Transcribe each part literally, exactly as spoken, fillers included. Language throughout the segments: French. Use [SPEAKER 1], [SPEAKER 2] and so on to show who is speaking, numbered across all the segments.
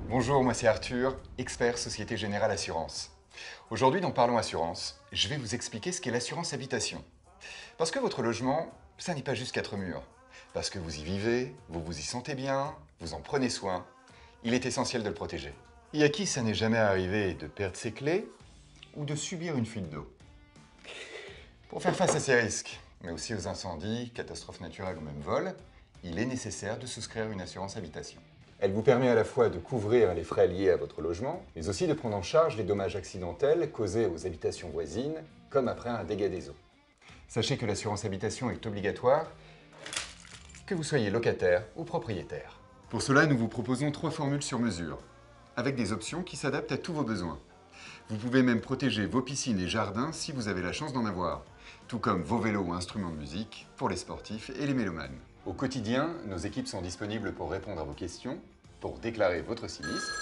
[SPEAKER 1] Bonjour, moi c'est Arthur, expert Société Générale Assurance. Aujourd'hui dans Parlons Assurance, je vais vous expliquer ce qu'est l'assurance habitation. Parce que votre logement, ça n'est pas juste quatre murs. Parce que vous y vivez, vous vous y sentez bien, vous en prenez soin, il est essentiel de le protéger. Et à qui ça n'est jamais arrivé de perdre ses clés ou de subir une fuite d'eau? Pour faire face à ces risques, mais aussi aux incendies, catastrophes naturelles ou même vols, il est nécessaire de souscrire une assurance habitation. Elle vous permet à la fois de couvrir les frais liés à votre logement, mais aussi de prendre en charge les dommages accidentels causés aux habitations voisines, comme après un dégât des eaux. Sachez que l'assurance habitation est obligatoire, que vous soyez locataire ou propriétaire. Pour cela, nous vous proposons trois formules sur mesure, avec des options qui s'adaptent à tous vos besoins. Vous pouvez même protéger vos piscines et jardins si vous avez la chance d'en avoir, tout comme vos vélos ou instruments de musique pour les sportifs et les mélomanes. Au quotidien, nos équipes sont disponibles pour répondre à vos questions, pour déclarer votre sinistre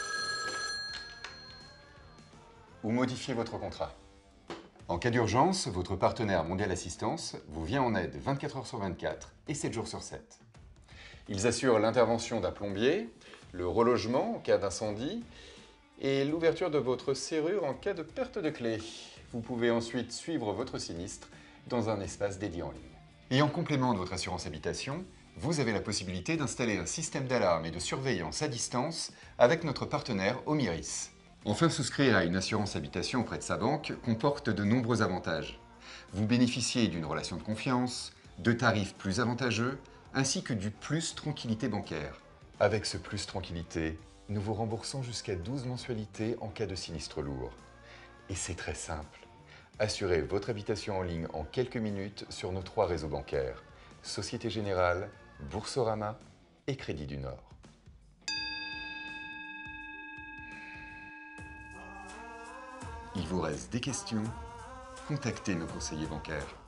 [SPEAKER 1] ou modifier votre contrat. En cas d'urgence, votre partenaire Mondial Assistance vous vient en aide vingt-quatre heures sur vingt-quatre et sept jours sur sept. Ils assurent l'intervention d'un plombier, le relogement en cas d'incendie et l'ouverture de votre serrure en cas de perte de clé. Vous pouvez ensuite suivre votre sinistre dans un espace dédié en ligne. Et en complément de votre assurance habitation, vous avez la possibilité d'installer un système d'alarme et de surveillance à distance avec notre partenaire Omiris. Enfin, souscrire à une assurance habitation auprès de sa banque comporte de nombreux avantages. Vous bénéficiez d'une relation de confiance, de tarifs plus avantageux, ainsi que du plus tranquillité bancaire. Avec ce plus tranquillité, nous vous remboursons jusqu'à douze mensualités en cas de sinistre lourd. Et c'est très simple. Assurez votre habitation en ligne en quelques minutes sur nos trois réseaux bancaires, Société Générale, Boursorama et Crédit du Nord. Il vous reste des questions? Contactez nos conseillers bancaires.